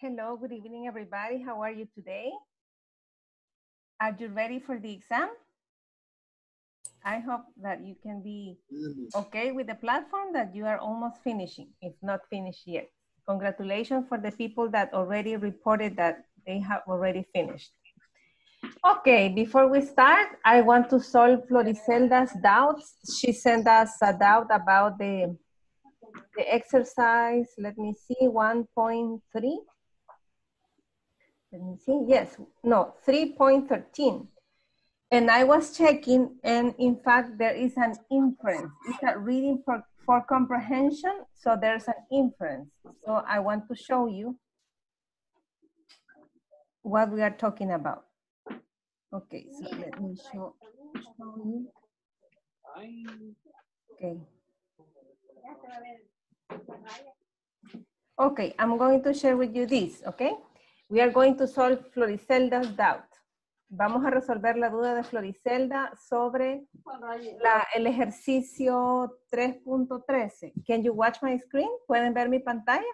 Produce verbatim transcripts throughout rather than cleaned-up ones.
Hello, good evening, everybody. How are you today? Are you ready for the exam? I hope that you can be okay with the platform, that you are almost finishing, if not finished yet. Congratulations for the people that already reported that they have already finished. Okay, before we start, I want to solve Floricelda's doubts. She sent us a doubt about the, the exercise, let me see, one point three. Let me see, yes, no, three point thirteen. And I was checking, and in fact, there is an inference. It's a reading for, for comprehension, so there's an inference. So I want to show you what we are talking about. Okay, so let me show, show you. Okay. Okay, I'm going to share with you this, okay? We are going to solve Floricelda's doubt. Vamos a resolver la duda de Floricelda sobre la, el ejercicio tres punto trece. Can you watch my screen? ¿Pueden ver mi pantalla?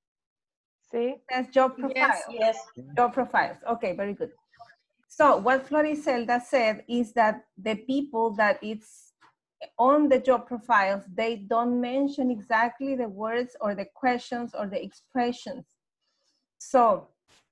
Sí. That's job profiles. Yes, yes. Job profiles. Okay, very good. So what Floricelda said is that the people that it's on the job profiles, they don't mention exactly the words or the questions or the expressions. So,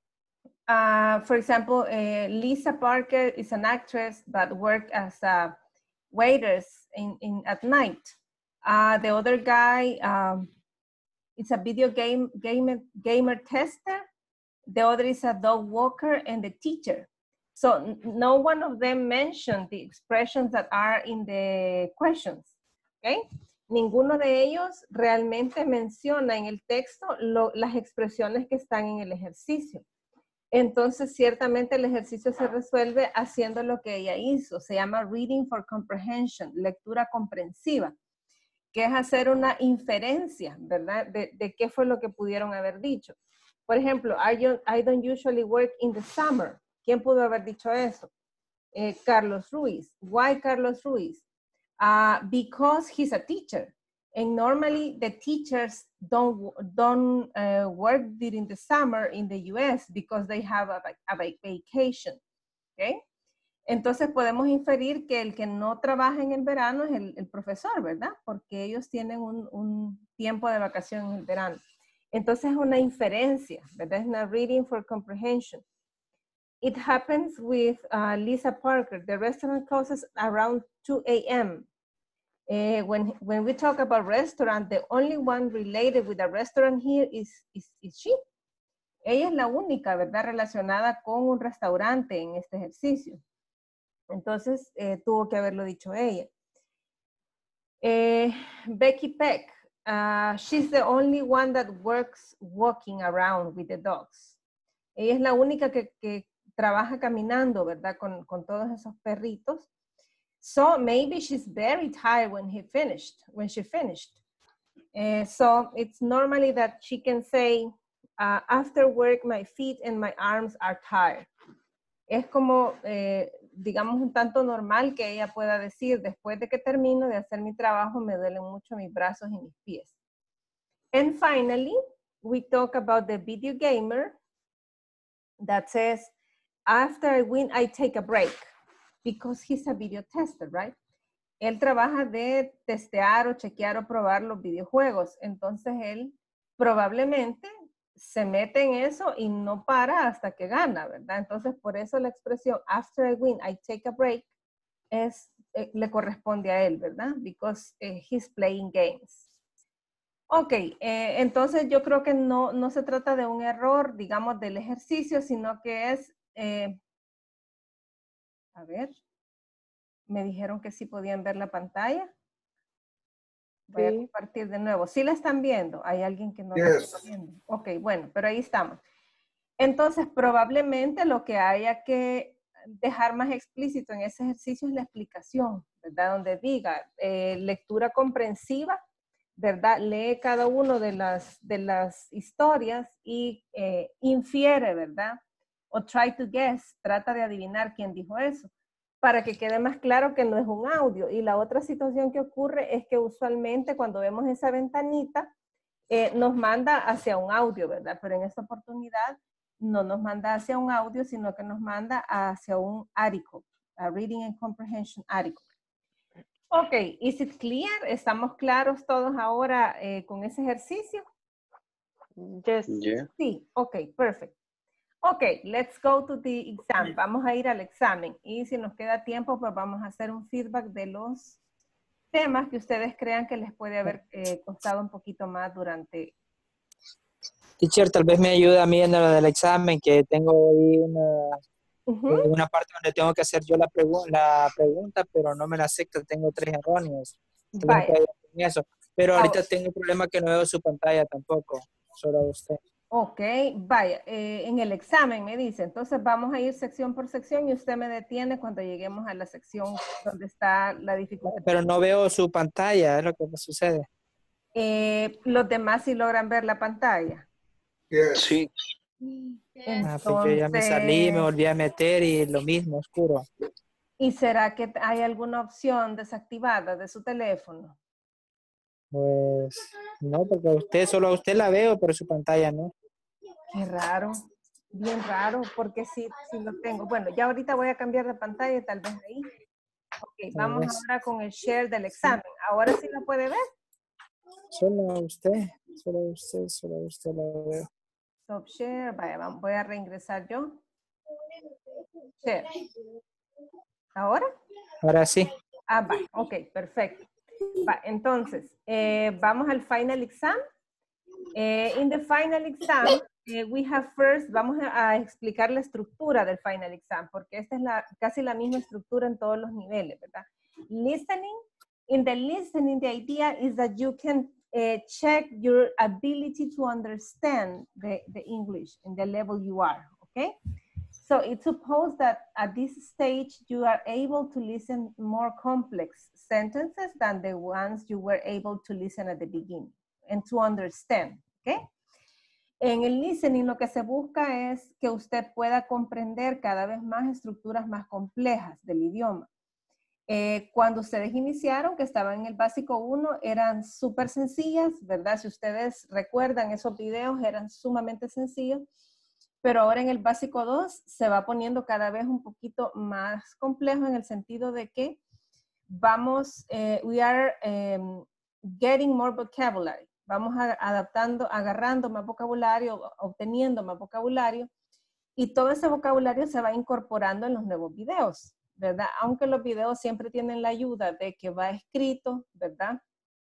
uh, for example, uh, Lisa Parker is an actress but worked as a waitress in, in at night. Uh, the other guy um, is a video game gamer, gamer tester. The other is a dog walker and the teacher. So no one of them mentioned the expressions that are in the questions, okay? Ninguno de ellos realmente menciona en el texto lo, las expresiones que están en el ejercicio. Entonces, ciertamente el ejercicio se resuelve haciendo lo que ella hizo. Se llama Reading for Comprehension, lectura comprensiva, que es hacer una inferencia, ¿verdad? De, de qué fue lo que pudieron haber dicho. Por ejemplo, I don't, I don't usually work in the summer. ¿Quién pudo haber dicho eso? Eh, Carlos Ruiz. Why Carlos Ruiz? Uh, because he's a teacher. And normally the teachers don't, don't uh, work during the summer in the U S because they have a, a vacation. ¿Okay? Entonces podemos inferir que el que no trabaja en el verano es el, el profesor, ¿verdad? Porque ellos tienen un, un tiempo de vacación en el verano. Entonces es una inferencia, ¿verdad? Es una reading for comprehension. It happens with uh, Lisa Parker. The restaurant closes around two A M Uh, when, when we talk about restaurant, the only one related with a restaurant here is, is, is she. Ella es la única, ¿verdad? Relacionada con un restaurante en este ejercicio. Entonces, eh, tuvo que haberlo dicho ella. Eh, Becky Peck. Uh, she's the only one that works walking around with the dogs. Ella es la única que, que trabaja caminando, ¿verdad? Con, con todos esos perritos. So maybe she's very tired when he finished, when she finished. Uh, so it's normally that she can say, uh, after work, my feet and my arms are tired. Es como, eh, digamos, un tanto normal que ella pueda decir, después de que termino de hacer mi trabajo, me duelen mucho mis brazos y mis pies. And finally, we talk about the video gamer that says, after I win, I take a break, because he's a video tester, right? Él trabaja de testear o chequear o probar los videojuegos. Entonces él probablemente se mete en eso y no para hasta que gana, ¿verdad? Entonces por eso la expresión after I win, I take a break es, eh, le corresponde a él, ¿verdad? Because eh, he's playing games. Ok, eh, entonces yo creo que no, no se trata de un error, digamos, del ejercicio, sino que es, eh, a ver, me dijeron que sí podían ver la pantalla. Voy sí. a compartir de nuevo. ¿Sí la están viendo? ¿Hay alguien que no yes. la está viendo? Ok, bueno, pero ahí estamos. Entonces, probablemente lo que haya que dejar más explícito en ese ejercicio es la explicación, ¿verdad? Donde diga eh, lectura comprensiva, ¿verdad? Lee cada uno de las, de las historias y eh, infiere, ¿verdad? O try to guess, trata de adivinar quién dijo eso, para que quede más claro que no es un audio. Y la otra situación que ocurre es que usualmente cuando vemos esa ventanita, eh, nos manda hacia un audio, ¿verdad? Pero en esta oportunidad no nos manda hacia un audio, sino que nos manda hacia un article, a Reading and Comprehension article. Ok, is it clear? ¿Estamos claros todos ahora eh, con ese ejercicio? Yes. Yeah. Sí, ok, perfect. Ok, let's go to the exam. Vamos a ir al examen y si nos queda tiempo, pues vamos a hacer un feedback de los temas que ustedes crean que les puede haber eh, costado un poquito más durante. Teacher, tal vez me ayuda a mí en lo del examen, que tengo ahí una, Uh-huh. eh, una parte donde tengo que hacer yo la, pregu la pregunta, pero no me la acepta, tengo tres erróneos. Tal vez me Vaya. puede ayudar con eso. Pero ahorita Ahora. tengo un problema que no veo su pantalla tampoco, solo usted. Ok, vaya, eh, en el examen me dice, entonces vamos a ir sección por sección y usted me detiene cuando lleguemos a la sección donde está la dificultad. Pero no veo su pantalla, es lo que me sucede. Eh, los demás sí logran ver la pantalla. Sí. Entonces, Ah, pues yo ya me salí, me volví a meter y lo mismo, oscuro. ¿y será que hay alguna opción desactivada de su teléfono? Pues no, porque a usted, solo a usted la veo, pero su pantalla no. Qué raro, bien raro, porque sí, sí lo tengo. Bueno, ya ahorita voy a cambiar de pantalla, tal vez ahí. Ok, vamos vez. ahora con el share del examen. ¿Ahora sí lo puede ver? Solo a usted, solo a usted, solo a usted la veo. Stop share, vaya, vamos, voy a reingresar yo. Share. ¿Ahora? Ahora sí. Ah, va, ok, perfecto. Va, entonces, eh, vamos al final exam. Eh, in the final exam, eh, we have first, vamos a, a explicar la estructura del final exam, porque esta es la, casi la misma estructura en todos los niveles, ¿verdad? Listening. In the listening, the idea is that you can uh, check your ability to understand the, the English in the level you are, okay? So it's supposed that at this stage, you are able to listen more complex sentences than the ones you were able to listen at the beginning and to understand, ¿ok? En el listening lo que se busca es que usted pueda comprender cada vez más estructuras más complejas del idioma. Eh, cuando ustedes iniciaron, que estaban en el básico uno, eran súper sencillas, ¿verdad? Si ustedes recuerdan, esos videos eran sumamente sencillos, pero ahora en el básico dos se va poniendo cada vez un poquito más complejo en el sentido de que vamos, eh, we are um, getting more vocabulary. Vamos a, adaptando, agarrando más vocabulario, obteniendo más vocabulario, y todo ese vocabulario se va incorporando en los nuevos videos, ¿verdad? Aunque los videos siempre tienen la ayuda de que va escrito, ¿verdad?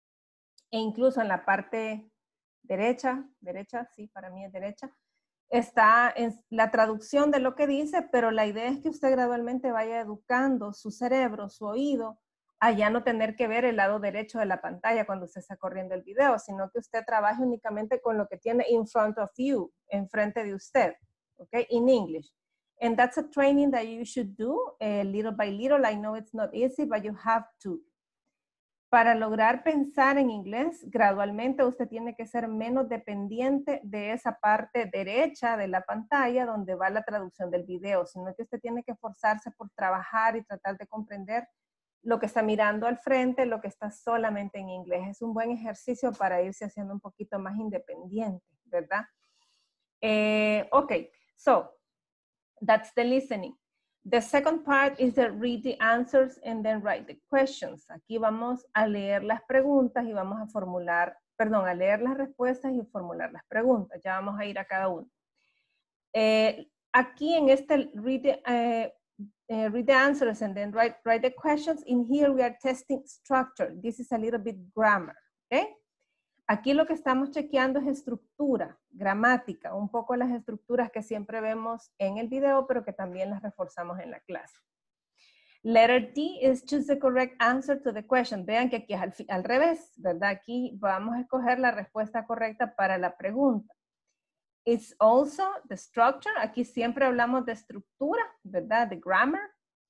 E incluso en la parte derecha, derecha, sí, para mí es derecha, está en la traducción de lo que dice, pero la idea es que usted gradualmente vaya educando su cerebro, su oído, a ya no tener que ver el lado derecho de la pantalla cuando usted está corriendo el video, sino que usted trabaje únicamente con lo que tiene in front of you, enfrente de usted, okay, in English. And that's a training that you should do uh, little by little. I know it's not easy, but you have to. Para lograr pensar en inglés, gradualmente usted tiene que ser menos dependiente de esa parte derecha de la pantalla donde va la traducción del video, sino que usted tiene que esforzarse por trabajar y tratar de comprender lo que está mirando al frente, lo que está solamente en inglés. Es un buen ejercicio para irse haciendo un poquito más independiente, ¿verdad? Eh, ok, so that's the listening. The second part is the read the answers and then write the questions. Aquí vamos a leer las preguntas y vamos a formular, perdón, a leer las respuestas y formular las preguntas. Ya vamos a ir a cada uno. Eh, aquí en este read the, uh, uh, read the answers and then write, write the questions. In here we are testing structure. This is a little bit grammar, okay? Aquí lo que estamos chequeando es estructura, gramática, un poco las estructuras que siempre vemos en el video, pero que también las reforzamos en la clase. Letter D is choose the correct answer to the question. Vean que aquí es al, al revés, ¿verdad? Aquí vamos a escoger la respuesta correcta para la pregunta. It's also the structure. Aquí siempre hablamos de estructura, ¿verdad? De grammar.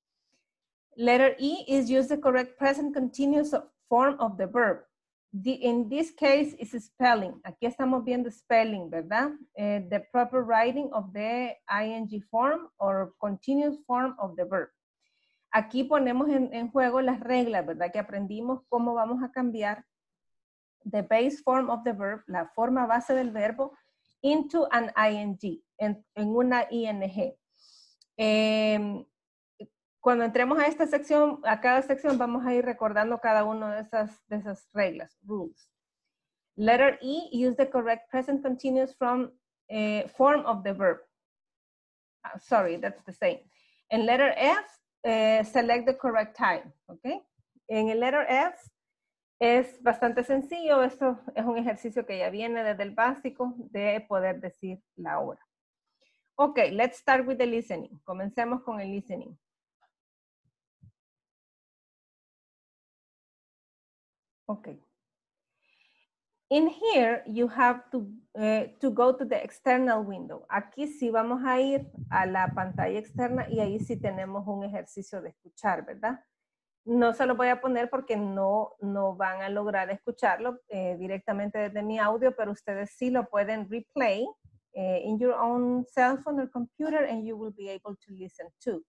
Letter E is use the correct present continuous form of the verb. The, in this case, is spelling. Aquí estamos viendo spelling, ¿verdad? Uh, the proper writing of the ing form or continuous form of the verb. Aquí ponemos en, en juego las reglas, ¿verdad? Que aprendimos cómo vamos a cambiar the base form of the verb, la forma base del verbo, into an ing, en, en una ing. Eh, cuando entremos a esta sección, a cada sección, vamos a ir recordando cada una de esas, de esas reglas, rules. Letter E, use the correct present continuous from uh, form of the verb. Uh, sorry, that's the same. En letter F, uh, select the correct time, ¿ok? En el letter F es bastante sencillo. Esto es un ejercicio que ya viene desde el básico de poder decir la hora. Ok, let's start with the listening. Comencemos con el listening. Ok. In here, you have to, uh, to go to the external window. Aquí sí vamos a ir a la pantalla externa y ahí sí tenemos un ejercicio de escuchar, ¿verdad? No se lo voy a poner porque no, no van a lograr escucharlo eh, directamente desde mi audio, pero ustedes sí lo pueden replay eh, in your own cell phone or computer and you will be able to listen too.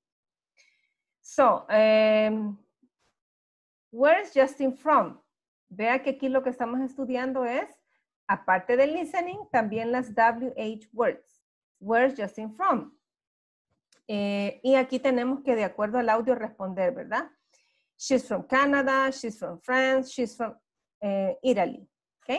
So, um, where's Justin from? Vea que aquí lo que estamos estudiando es, aparte del listening, también las W H words. Where's Justin from? Eh, y aquí tenemos que de acuerdo al audio responder, ¿verdad? She's from Canada, she's from France, she's from uh, Italy, okay?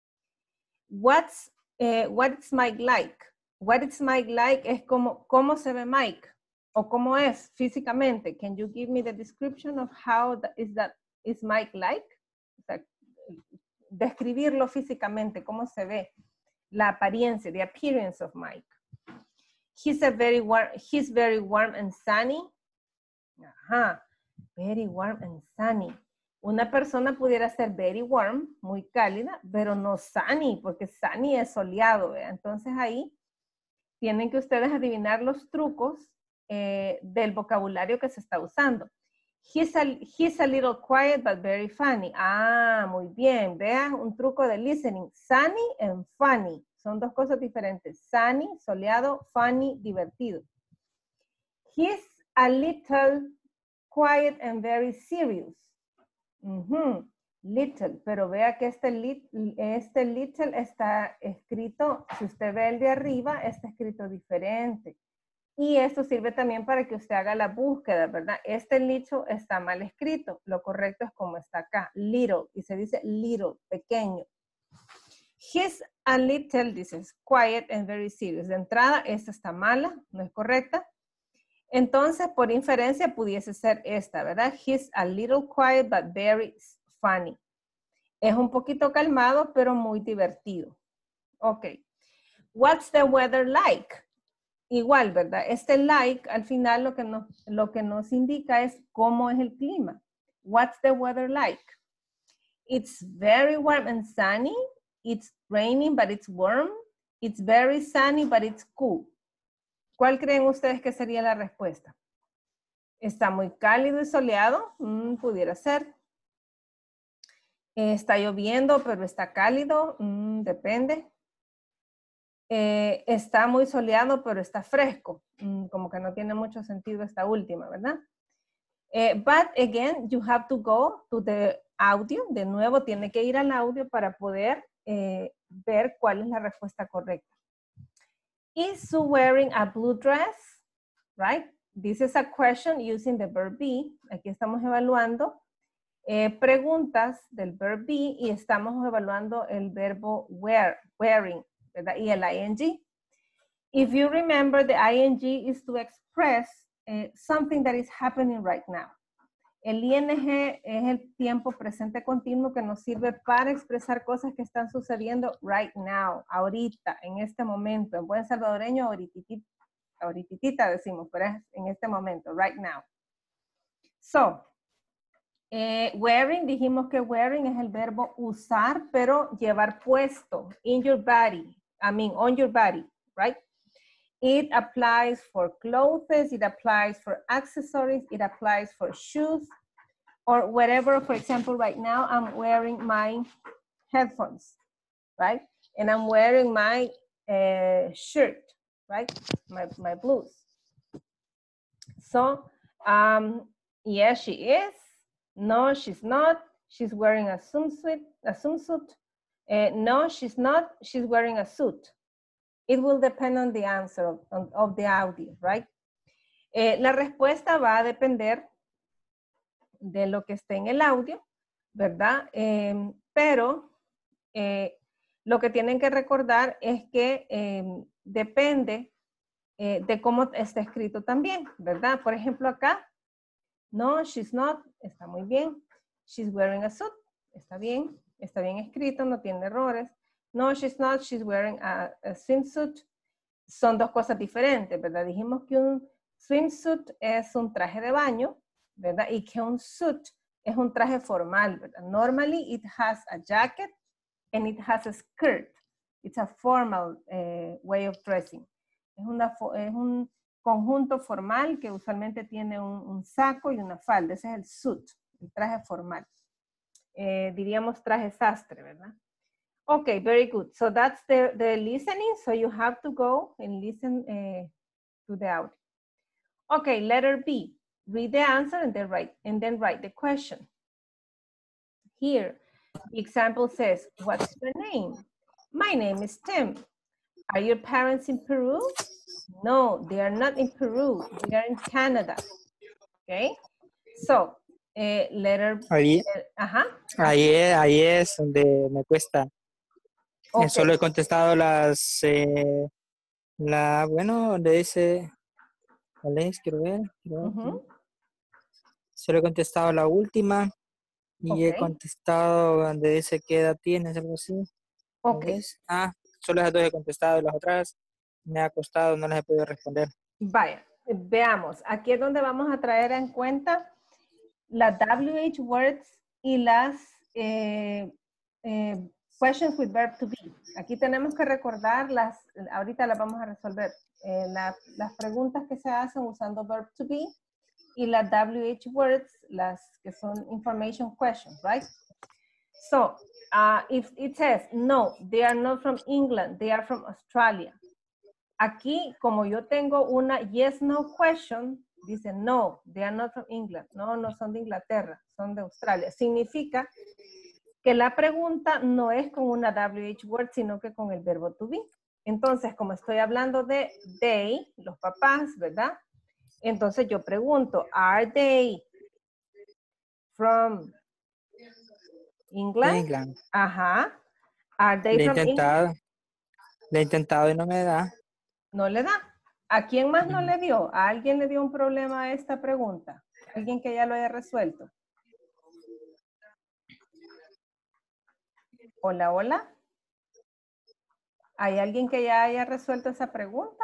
What's, uh, what's Mike like? What is Mike like es como, ¿cómo se ve Mike? O cómo es físicamente. Can you give me the description of how that is that is Mike like? O sea, describirlo físicamente, cómo se ve, la apariencia, the appearance of Mike. He's a very warm, he's very warm and sunny. Ajá. Very warm and sunny. Una persona pudiera ser very warm, muy cálida, pero no sunny, porque sunny es soleado, ¿ve? Entonces ahí tienen que ustedes adivinar los trucos eh, del vocabulario que se está usando. He's a, he's a little quiet but very funny. Ah, muy bien. Vean un truco de listening. Sunny and funny. Son dos cosas diferentes. Sunny, soleado, funny, divertido. He's a little quiet and very serious. Uh-huh. Little, pero vea que este, lit, este little está escrito, si usted ve el de arriba, está escrito diferente. Y esto sirve también para que usted haga la búsqueda, ¿verdad? Este little está mal escrito. Lo correcto es como está acá, little, y se dice little, pequeño. He's a little, dices, quiet and very serious. De entrada, esta está mala, no es correcta. Entonces, por inferencia, pudiese ser esta, ¿verdad? He's a little quiet, but very funny. Es un poquito calmado, pero muy divertido. Ok. What's the weather like? Igual, ¿verdad? Este like, al final, lo que, nos, lo que nos indica es cómo es el clima. What's the weather like? It's very warm and sunny. It's raining, but it's warm. It's very sunny, but it's cool. ¿Cuál creen ustedes que sería la respuesta? ¿Está muy cálido y soleado? Mm, pudiera ser. ¿Está lloviendo, pero está cálido? Mm, depende. Eh, ¿Está muy soleado, pero está fresco? Mm, como que no tiene mucho sentido esta última, ¿verdad? Eh, but again, you have to go to the audio. De nuevo, tiene que ir al audio para poder eh, ver cuál es la respuesta correcta. Is Sue wearing a blue dress? Right? This is a question using the verb be. Aquí estamos evaluando eh, preguntas del verb be y estamos evaluando el verbo wear, wearing, ¿verdad? Y el ing. If you remember, the ing is to express uh, something that is happening right now. El ing es el tiempo presente continuo que nos sirve para expresar cosas que están sucediendo right now, ahorita, en este momento. En buen salvadoreño, ahorititita, ahorititita decimos, pero es en este momento, right now. So, eh, wearing, dijimos que wearing es el verbo usar, pero llevar puesto, in your body, I mean, on your body, right? It applies for clothes, it applies for accessories, it applies for shoes, or whatever. For example, right now I'm wearing my headphones, right? And I'm wearing my uh, shirt, right? My, my blues. So, um, yes, she is. No, she's not. she's wearing a swimsuit. A swimsuit. Uh, no, she's not. She's wearing a suit. It will depend on the answer of, of, of the audio, right? Eh, la respuesta va a depender de lo que esté en el audio, ¿verdad? Eh, pero eh, lo que tienen que recordar es que eh, depende eh, de cómo está escrito también, ¿verdad? Por ejemplo, acá, no, she's not, está muy bien. She's wearing a suit, está bien, está bien escrito, no tiene errores. No, she's not, she's wearing a, a swimsuit. Son dos cosas diferentes, ¿verdad? Dijimos que un swimsuit es un traje de baño, ¿verdad? Y que un suit es un traje formal, ¿verdad? Normally it has a jacket and it has a skirt. It's a formal uh, way of dressing. Es, una, es un conjunto formal que usualmente tiene un, un saco y una falda. Ese es el suit, el traje formal. Eh, diríamos traje sastre, ¿verdad? Okay, very good. So that's the, the listening. So you have to go and listen uh, to the audio. Okay, letter B. Read the answer and then write, and then write the question. Here, the example says, what's your name? My name is Tim. Are your parents in Peru? No, they are not in Peru. They are in Canada. Okay, so uh, letter Ahí, uh, uh-huh. ahí, es, ahí es donde me cuesta. Okay. Eh, Solo he contestado las, eh, la, bueno, donde dice, ¿cuál es? Quiero ver. Quiero ver. Uh-huh. Solo he contestado la última y Okay. he contestado donde dice qué edad tienes, algo así. Okay. Ah, solo esas dos he contestado y las otras me ha costado, no las he podido responder. Vaya, veamos. Aquí es donde vamos a traer en cuenta las W H words y las eh, eh, questions with verb to be. Aquí tenemos que recordar las, ahorita las vamos a resolver, eh, la, las preguntas que se hacen usando verb to be y las W H words, las que son information questions, right? So, uh, if it says, no, they are not from England, they are from Australia. Aquí, como yo tengo una yes, no question, dice no, they are not from England. No, no son de Inglaterra, son de Australia. Significa que la pregunta no es con una W H word, sino que con el verbo to be. Entonces, como estoy hablando de they, los papás, ¿verdad? Entonces yo pregunto, are they from England? England. Ajá. Are they Le he from intentado, England? le he intentado y no me da. No le da. ¿A quién más no le dio? ¿A alguien le dio un problema a esta pregunta? ¿Alguien que ya lo haya resuelto? Hola, hola. ¿Hay alguien que ya haya resuelto esa pregunta?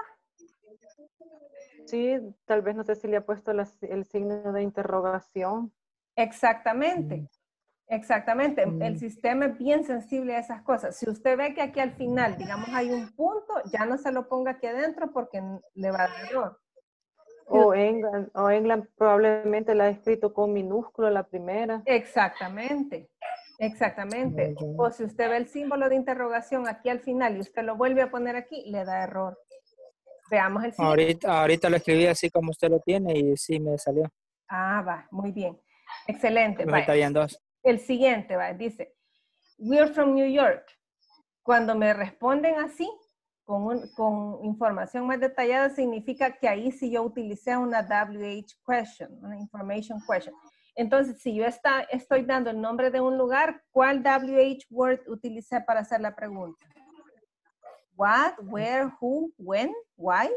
Sí, tal vez no sé si le ha puesto la, el signo de interrogación. Exactamente. Mm. Exactamente. Mm. El sistema es bien sensible a esas cosas. Si usted ve que aquí al final, digamos, hay un punto, ya no se lo ponga aquí adentro porque le va a dar error. O England, o England probablemente la ha escrito con minúsculo la primera. Exactamente. Exactamente. O si usted ve el símbolo de interrogación aquí al final y usted lo vuelve a poner aquí, le da error. Veamos el siguiente. Ahorita, ahorita lo escribí así como usted lo tiene y sí me salió. Ah, va, muy bien. Excelente. Me Va. faltarían dos. El siguiente, va, dice, we're from New York. Cuando me responden así, con, un, con información más detallada, significa que ahí sí yo utilicé una W H question, una information question. Entonces, si yo está, estoy dando el nombre de un lugar, ¿cuál W H word utilicé para hacer la pregunta? What, where, who, when, why?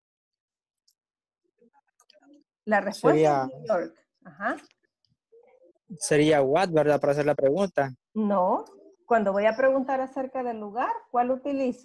La respuesta Sería, es New York. Ajá. sería what, ¿verdad? Para hacer la pregunta. No. Cuando voy a preguntar acerca del lugar, ¿cuál utilizo?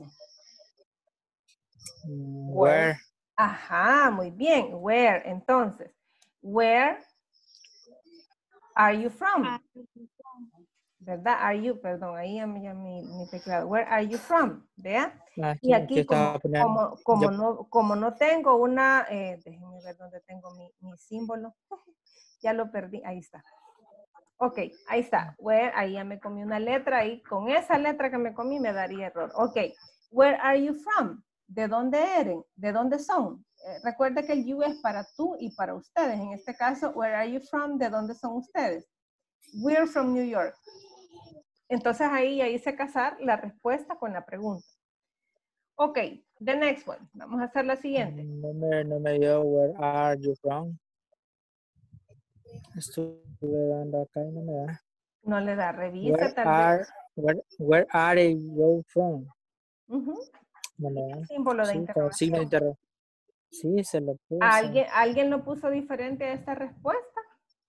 Where. Where. Ajá, muy bien. Where. Entonces, where are you from? ¿Verdad? Are you, perdón, ahí ya, ya mi, mi teclado. Where are you from? ¿Vea? Aquí, Y aquí, aquí como, como, como, yo, no, como no tengo una, eh, déjenme ver dónde tengo mi, mi símbolo. Ya lo perdí, ahí está. Ok, ahí está. Where, ahí ya me comí una letra y con esa letra que me comí me daría error. Ok, where are you from? ¿De dónde eres? ¿De dónde son? Eh, recuerda que el you es para tú y para ustedes. En este caso, where are you from? ¿De dónde son ustedes? We're from New York. Entonces ahí ya hice casar la respuesta con la pregunta. Ok, the next one. Vamos a hacer la siguiente. No me, no me dio where are you from. Estuve dando acá y no me da. No le da, revisa Where tal are, vez. where, where are you from? Ujú. No me da. Símbolo de Sí, con signo de interrogación. interrogación. Sí, se lo puse. ¿Alguien, ¿Alguien lo puso diferente a esta respuesta?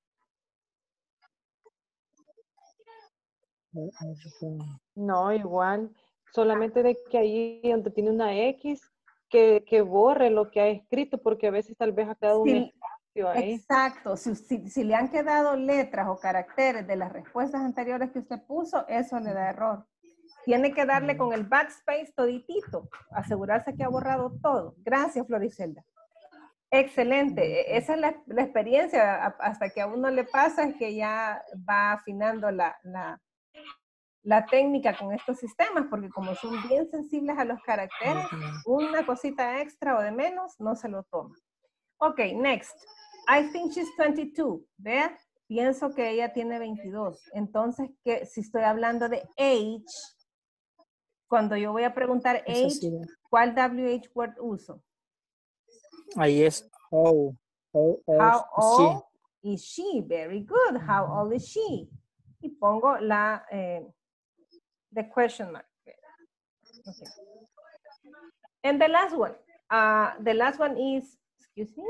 Where are you from? No, igual. Solamente de que ahí donde tiene una X, que, que borre lo que ha escrito, porque a veces tal vez ha quedado un Sí, espacio ahí. exacto. Si, si, si le han quedado letras o caracteres de las respuestas anteriores que usted puso, eso le da error. Tiene que darle con el backspace toditito, asegurarse que ha borrado todo. Gracias, Floricelda. Excelente. E- Esa es la, la experiencia. A- Hasta que a uno le pasa es que ya va afinando la, la, la técnica con estos sistemas, porque como son bien sensibles a los caracteres, una cosita extra o de menos no se lo toma. Ok, next. I think she's twenty-two. Vea, pienso que ella tiene veintidós. Entonces, que si estoy hablando de age, cuando yo voy a preguntar Eso age, sí. ¿cuál W H word uso? Ahí es how. How old How is she? old is she? Very good. How old is she? Y pongo la, eh, the question mark. Okay. And the last one. Uh, the last one is, excuse me.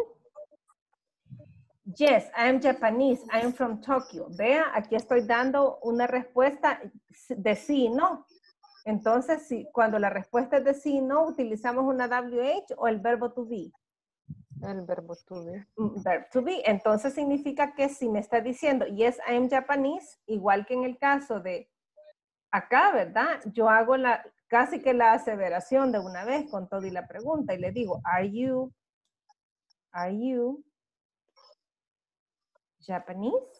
Yes, I am Japanese. I am from Tokyo. Vea, aquí estoy dando una respuesta de sí y no. Entonces, si, cuando la respuesta es de sí y no, utilizamos una W H o el verbo to be. El verbo to be. Verb to be. Entonces significa que si me está diciendo yes, I am Japanese, igual que en el caso de acá, ¿verdad? Yo hago la casi que la aseveración de una vez con todo y la pregunta y le digo, are you, are you Japanese?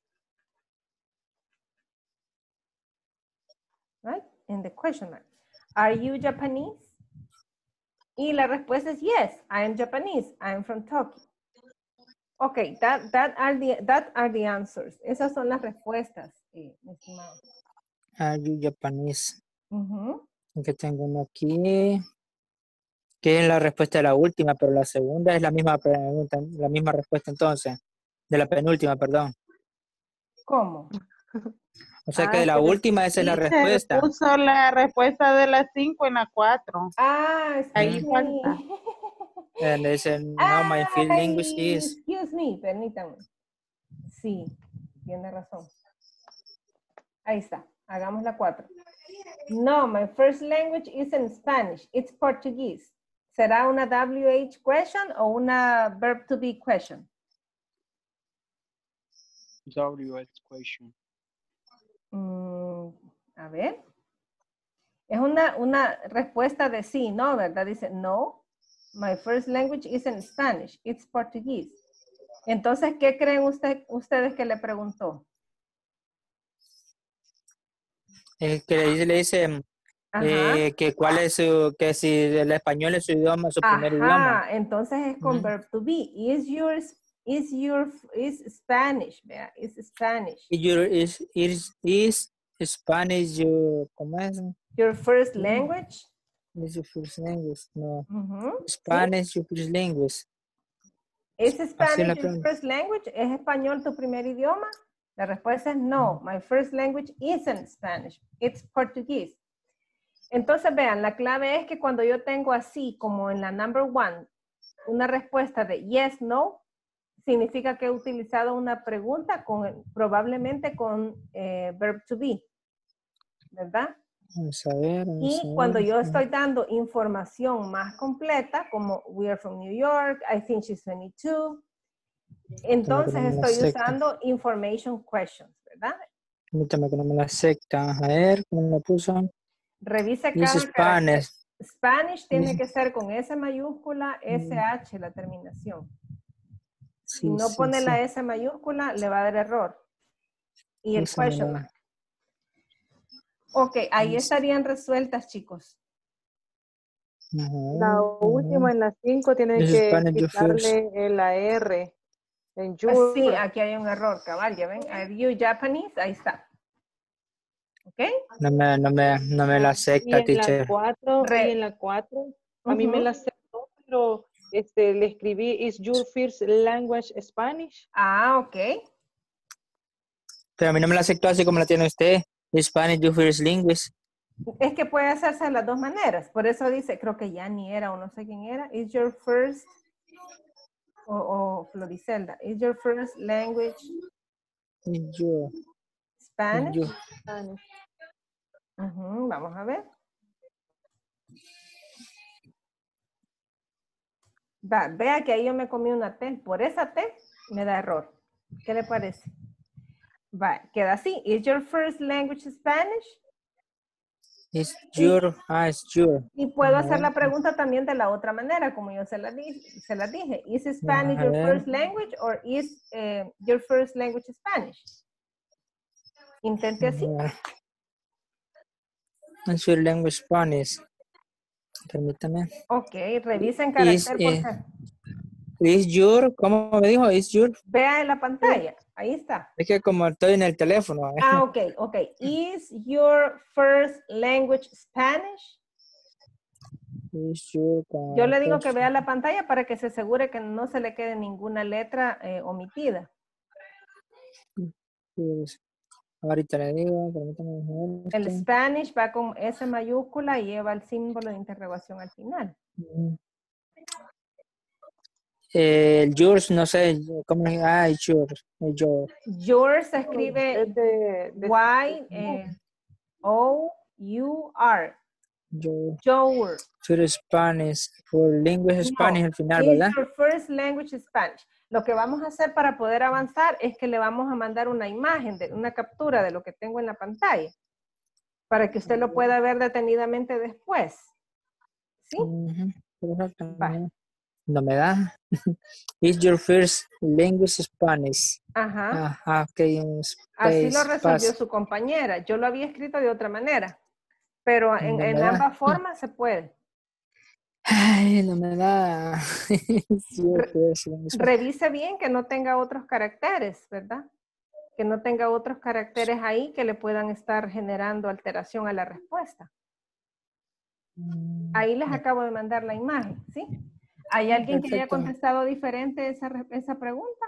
Right? In the question mark. Are you Japanese? Y la respuesta es yes, I am Japanese. I am from Tokyo. Okay, that, that, are the, that are the answers. Esas son las respuestas, eh, mi estimado. Are you Japanese? Uh-huh. Que tengo uno aquí. Que es la respuesta de la última, pero la segunda es la misma pregunta, la misma respuesta entonces. De la penúltima, perdón. ¿Cómo? O sea Ah, que de la que le última esa es la Y se respuesta. puso la respuesta de las cinco en la cuatro. Ah, Ahí excuse falta. me. And they said, no, my field language Ay, is. excuse me, permítame. Sí, tiene razón. Ahí está, hagamos la cuatro. No, my first language isn't Spanish, it's Portuguese. ¿Será una W H question o una verb to be question? W H question. Mm, a ver. Es una, una respuesta de sí, ¿no? ¿Verdad? Dice, no, my first language isn't Spanish, it's Portuguese. Entonces, ¿qué creen usted, ustedes que le preguntó? El que le dice, le dice Ajá. eh, que cuál es su, que si el español es su idioma, su primer idioma. Ajá, entonces es con Ujú. verb to be. Is your, is your, is Spanish, vea, is Spanish. Y your is, is, is Spanish your, ¿cómo es? Your first Sí. language. Is your first language? No. Ujú, ¿sí? Spanish your first language. ¿Es Así es Spanish la your pregunta. first language? ¿Es español tu primer idioma? La respuesta es no. My first language isn't Spanish. It's Portuguese. Entonces, vean, la clave es que cuando yo tengo así, como en la number one, una respuesta de yes, no, significa que he utilizado una pregunta con, probablemente con eh, verb to be, ¿verdad? Vamos a ver, vamos a Y ver. cuando yo estoy dando información más completa, como we are from New York, I think she's twenty-two, entonces Permítame que no me la estoy acepta. usando information questions, ¿verdad? Permítame que no me la acepta. A ver, ¿cómo lo puso? Revise Is cada carácter. Spanish. Spanish tiene Is- que ser con S mayúscula, S H la terminación. Si Sí, no sí, pone sí. la S mayúscula, le va a dar error. Y el Esa me question la- mark. Ok, ahí Es- estarían resueltas, chicos. Ajá, La última ajá. en las cinco tiene Is que Spanish your first? quitarle la R En Ah, your. sí, aquí hay un error, cabal, ya ven. Are you Japanese? Ahí está. ¿Ok? No me, no me, no me la Y acepta, en la teacher. cuatro, y Re- en la cuatro, a mí me Ujú. la aceptó, pero este, le escribí, is your first language Spanish? Ah, ok. Pero a mí no me la aceptó así como la tiene usted. Spanish, you first language. Es que puede hacerse de las dos maneras. Por eso dice, creo que ya ni era o no sé quién era. Is your first, o, o Floricelda, is your first language Is your, is Spanish? your. Spanish. Ujú, vamos a ver. Va, vea que ahí yo me comí una T. Por esa T me da error. ¿Qué le parece? Va, queda así. Is your first language Spanish? Is Y- your, ah, is your. Y puedo A hacer ver, la pregunta también de la otra manera, como yo se la, di- se la dije. ¿Is Spanish a your ver. first language or is eh, your first language Spanish? Intente así. Uh, is your language Spanish. Permítame. Ok, revisen Is, carácter por eh, carácter. is your, ¿cómo me dijo? Is your. Vea en la pantalla. Ahí está. Es que como estoy en el teléfono. ¿eh? Ah, ok, ok. Is your first language Spanish? Is your, Yo le digo que pues, vea la pantalla para que se asegure que no se le quede ninguna letra eh, omitida. pues, ahorita le digo, permítame ver El esto. Spanish va con S mayúscula y lleva el símbolo de interrogación al final. Mm. Eh, el yours, no sé, ¿cómo es? Ah, it's yours, it's yours. Yours se escribe Es de, de- Y eh, O U R. Your, Your. your Spanish, for language Spanish al final, Is ¿verdad? your first language Spanish? Lo que vamos a hacer para poder avanzar es que le vamos a mandar una imagen, de, una captura de lo que tengo en la pantalla, para que usted lo pueda ver detenidamente después. ¿Sí? Ujú, perfecto. Va. No me da. Is your first language Spanish? Ajá. Ah, ok, un Así lo space, resolvió pass. su compañera. Yo lo había escrito de otra manera, pero en, No en me da. ambas formas se puede. Ay, no me da. Is your Re- first language Spanish. Revise bien que no tenga otros caracteres, ¿verdad? Que no tenga otros caracteres ahí que le puedan estar generando alteración a la respuesta. Ahí les acabo de mandar la imagen, ¿sí? ¿Hay alguien que haya Perfecto. contestado diferente esa, re- esa pregunta?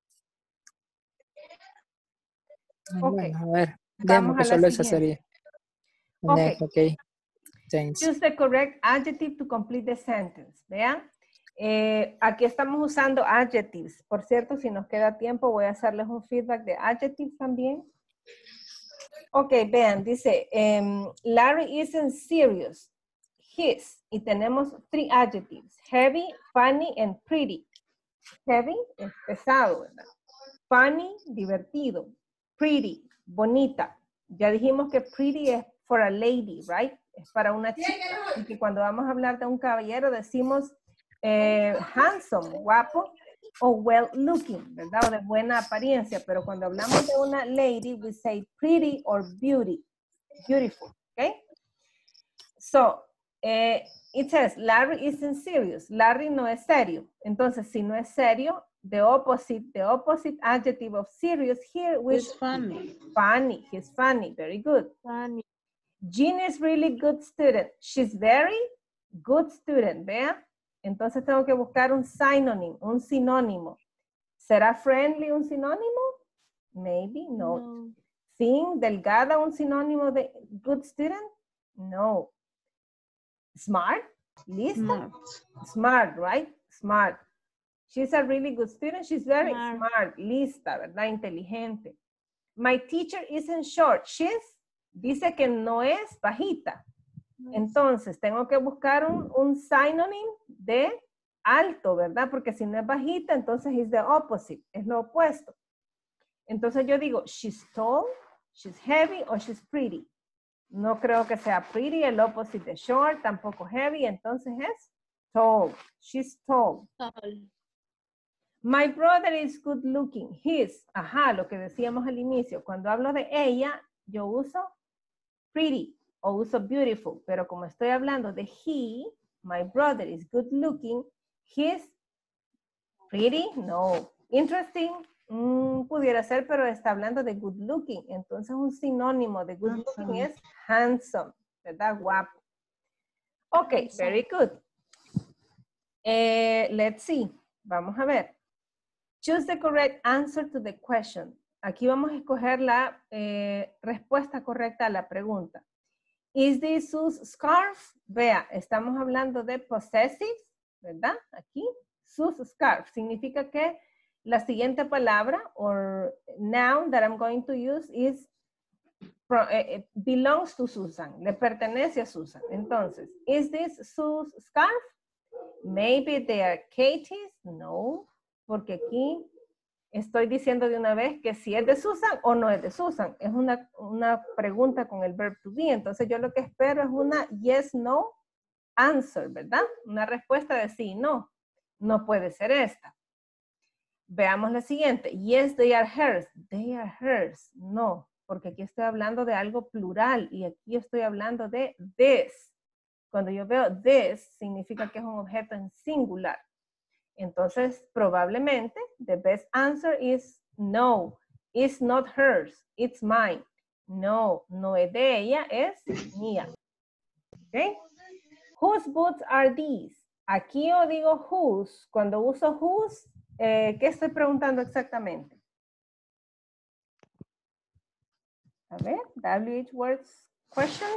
Ok, Bueno, a ver, vamos déjame que a la solo esa siguiente. serie. Ok. Ok, thanks. Choose the correct adjective to complete the sentence. Vean, eh, aquí estamos usando adjectives. Por cierto, si nos queda tiempo, voy a hacerles un feedback de adjectives también. Ok, vean, dice, um, Larry isn't serious. His. Y tenemos three adjectives. Heavy, funny, and pretty. Heavy es pesado, ¿verdad? Funny, divertido. Pretty, bonita. Ya dijimos que pretty es for a lady, right? Es para una chica. Y que cuando vamos a hablar de un caballero decimos eh, handsome, guapo, o well looking, ¿verdad? O de buena apariencia. Pero cuando hablamos de una lady, we say pretty or beauty. Beautiful, okay? So, eh, it says, Larry isn't serious. Larry no es serio. Entonces, si no es serio, the opposite, the opposite adjective of serious here, which It's funny. funny. He's funny. Very good. Spanish. Jean is really good student. She's very good student. Vean. Entonces tengo que buscar un synonym, un sinónimo. ¿Será friendly un sinónimo? Maybe, no. No. Thin, delgada, un sinónimo de good student? No. Smart? Lista? Smart. Smart, right? Smart. She's a really good student. She's very Smart. smart. Lista, ¿verdad? Inteligente. My teacher isn't short. She's, dice que no es bajita. Entonces, tengo que buscar un, un synonym de alto, ¿verdad? Porque si no es bajita, entonces es the opposite. Es lo opuesto. Entonces yo digo, she's tall, she's heavy, or she's pretty. No creo que sea pretty, el opposite de short, tampoco heavy, entonces es tall. She's tall. My brother is good looking. His, ajá, lo que decíamos al inicio. Cuando hablo de ella, yo uso pretty o uso beautiful, pero como estoy hablando de he, my brother is good looking, his pretty, no. Interesting, mm, pudiera ser, pero está hablando de good looking. Entonces un sinónimo de good looking Handsome. es handsome, ¿verdad? Guapo. Ok, very good. Eh, let's see. Vamos a ver. Choose the correct answer to the question. Aquí vamos a escoger la eh, respuesta correcta a la pregunta. Is this Sue's scarf? Vea, estamos hablando de possessives, ¿verdad? Aquí, Sue's scarf. Significa que la siguiente palabra, or noun that I'm going to use is pro, eh, belongs to Susan. Le pertenece a Susan. Entonces, is this Sue's scarf? Maybe they are Katie's. No, porque aquí estoy diciendo de una vez que si es de Susan o no es de Susan. Es una, una pregunta con el verb to be. Entonces yo lo que espero es una yes, no answer, ¿verdad? Una respuesta de sí, no. No puede ser esta. Veamos la siguiente. Yes, they are hers. They are hers. No, porque aquí estoy hablando de algo plural y aquí estoy hablando de this. Cuando yo veo this, significa que es un objeto en singular. Entonces, probablemente, the best answer is no. It's not hers. It's mine. No, no es de ella, es mía. ¿Ok? Whose boots are these? Aquí yo digo whose. Cuando uso whose, eh, ¿qué estoy preguntando exactamente? A ver, W H words question.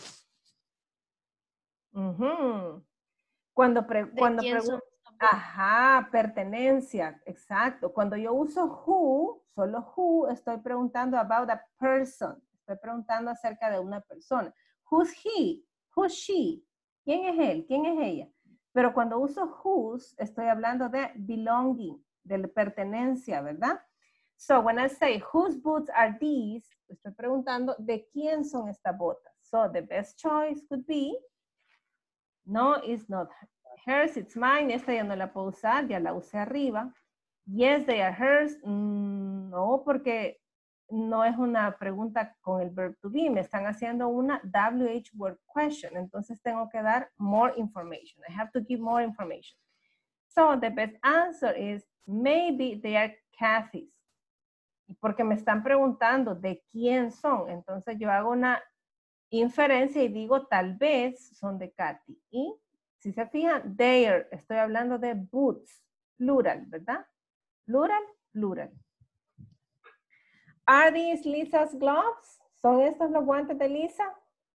Uh-huh. Cuando, pre cuando pregunto, ajá, pertenencia, exacto. Cuando yo uso who, solo who, estoy preguntando about a person. Estoy preguntando acerca de una persona. Who's he? Who's she? ¿Quién es él? ¿Quién es ella? Pero cuando uso whose, estoy hablando de belonging, de la pertenencia, ¿verdad? So when I say whose boots are these, estoy preguntando de quién son estas botas. So the best choice could be no, it's not hers, it's mine. Esta ya no la puedo usar, ya la usé arriba. Yes, they are hers. Mm, no, porque no es una pregunta con el verb to be. Me están haciendo una W H word question. Entonces tengo que dar more information. I have to give more information. So the best answer is maybe they are Kathy's. Porque me están preguntando de quién son. Entonces yo hago una inferencia y digo tal vez son de Katy. Y si se fijan, their, estoy hablando de boots, plural, ¿verdad? Plural, plural. Are these Lisa's gloves? ¿Son estos los guantes de Lisa?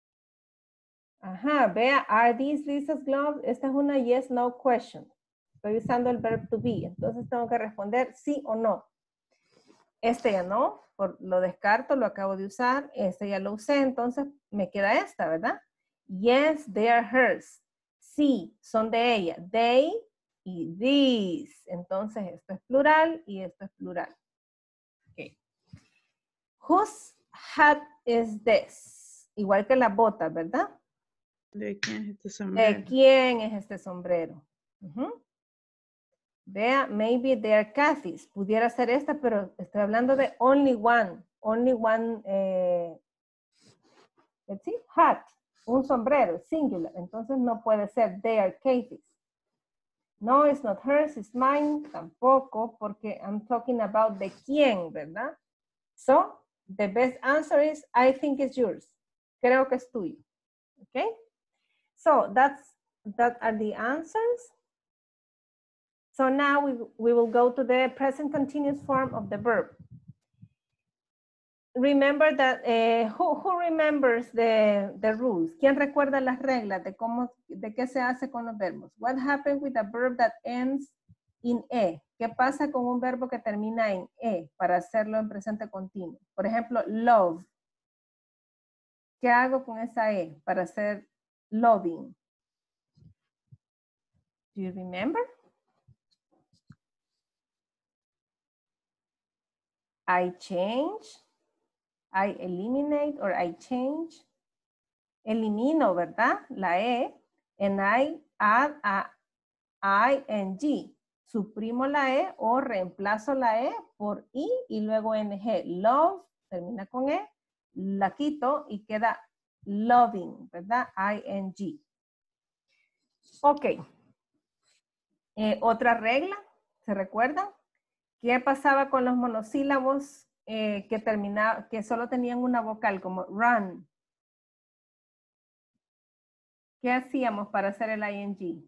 Ajá, vea, are these Lisa's gloves? Esta es una yes, no question. Estoy usando el verb to be, entonces tengo que responder sí o no. Este ya no, por, lo descarto, lo acabo de usar. Este ya lo usé, entonces me queda esta, ¿verdad? Yes, they are hers. Sí, son de ella. They y these. Entonces esto es plural y esto es plural. Okay. Whose hat is this? Igual que la bota, ¿verdad? ¿De quién es este sombrero? ¿De quién es este sombrero? Uh-huh. Vea, maybe they are Kathy's. Pudiera ser esta, pero estoy hablando de only one. Only one, eh, let's see, hat. Un sombrero, singular. Entonces no puede ser they are Kathy's. No, it's not hers, it's mine. Tampoco, porque I'm talking about de quién, ¿verdad? So, the best answer is, I think it's yours. Creo que es tuyo. Okay? So, that's, that are the answers. So now we, we will go to the present continuous form of the verb. Remember that, uh, who, who remembers the, the rules? ¿Quién recuerda las reglas de cómo, de qué se hace con los verbos? What happens with a verb that ends in E? ¿Qué pasa con un verbo que termina en E para hacerlo en presente continuo? Por ejemplo, love. ¿Qué hago con esa E para hacer loving? Do you remember? I change, I eliminate, or I change. Elimino, ¿verdad? La E, and I add a I N G. Suprimo la E o reemplazo la E por I y luego N G. Love, termina con E, la quito y queda loving, ¿verdad? I N G. Ok. Eh, otra regla, ¿se recuerdan? ¿Qué pasaba con los monosílabos eh, que, termina, que solo tenían una vocal, como run? ¿Qué hacíamos para hacer el ing?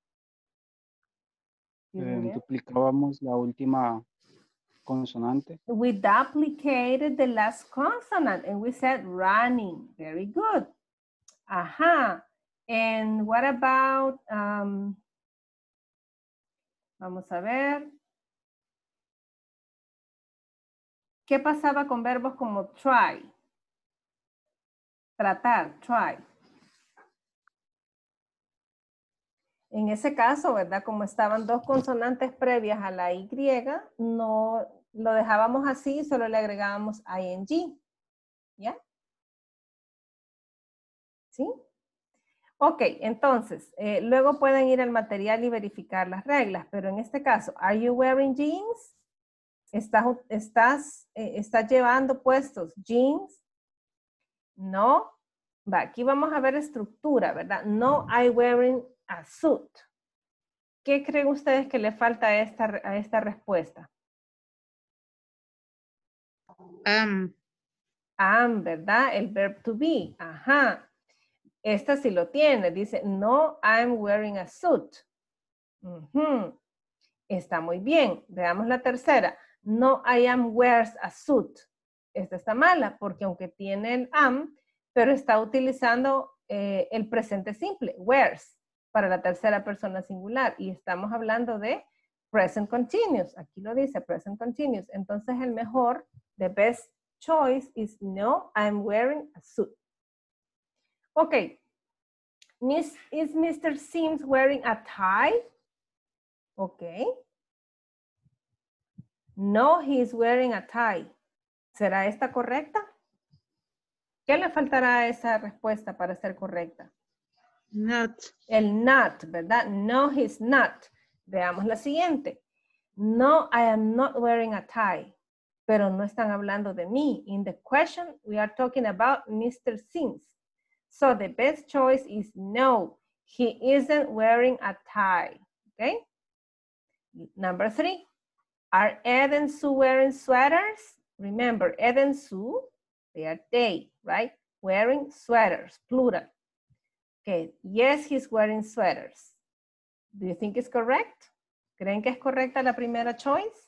Eh, duplicábamos la última consonante. We duplicated the last consonant and we said running. Very good. Ajá. And what about, um, vamos a ver. ¿Qué pasaba con verbos como try? Tratar, try. En ese caso, ¿verdad? Como estaban dos consonantes previas a la Y, no lo dejábamos así, solo le agregábamos ing. ¿Ya? ¿Sí? Ok, entonces, eh, luego pueden ir al material y verificar las reglas, pero en este caso, ¿are you wearing jeans? ¿Estás, estás, eh, estás llevando puestos jeans? No. Va, aquí vamos a ver estructura, ¿verdad? No, I wearing a suit. ¿Qué creen ustedes que le falta a esta, a esta respuesta? Am. Am, ¿verdad? El verb to be. Ajá. Esta sí lo tiene. Dice, no, I'm wearing a suit. Uh-huh. Está muy bien. Veamos la tercera. No, I am wears a suit. Esta está mala porque aunque tiene el am, pero está utilizando eh, el presente simple, wears, para la tercera persona singular. Y estamos hablando de present continuous. Aquí lo dice, present continuous. Entonces el mejor, the best choice is no, I'm wearing a suit. Okay. Miss, is mister Sims wearing a tie? Okay. No, he is wearing a tie. ¿Será esta correcta? ¿Qué le faltará a esa respuesta para ser correcta? Not. El not, ¿verdad? No, he's not. Veamos la siguiente. No, I am not wearing a tie. Pero no están hablando de mí. In the question, we are talking about mister Sims. So the best choice is no, he isn't wearing a tie. Okay? Number three. Are Ed and Sue wearing sweaters? Remember, Ed and Sue, they are they, right? Wearing sweaters, plural. Okay, yes, he's wearing sweaters. Do you think it's correct? ¿Creen que es correcta la primera choice?